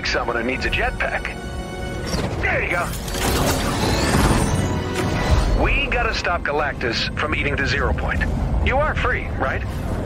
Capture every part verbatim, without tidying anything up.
someone who needs a jetpack. There you go. We gotta stop Galactus from eating the Zero Point. You are free, right?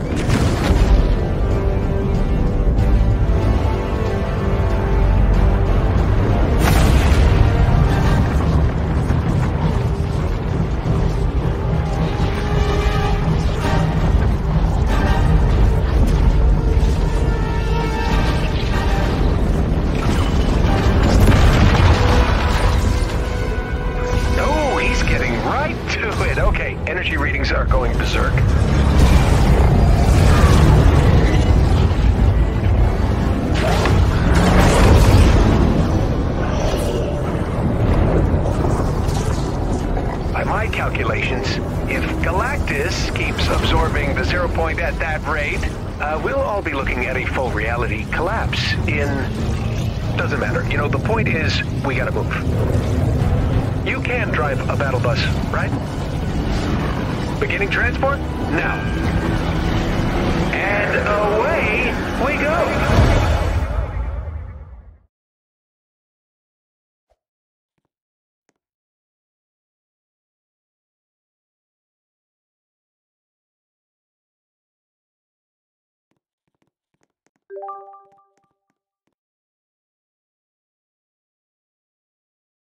Okay, energy readings are going berserk. By my calculations, if Galactus keeps absorbing the Zero Point at that rate, uh, we'll all be looking at a full reality collapse in... Doesn't matter. You know, the point is, we gotta move. You can drive a battle bus, right? Beginning transport? Now. And away we go!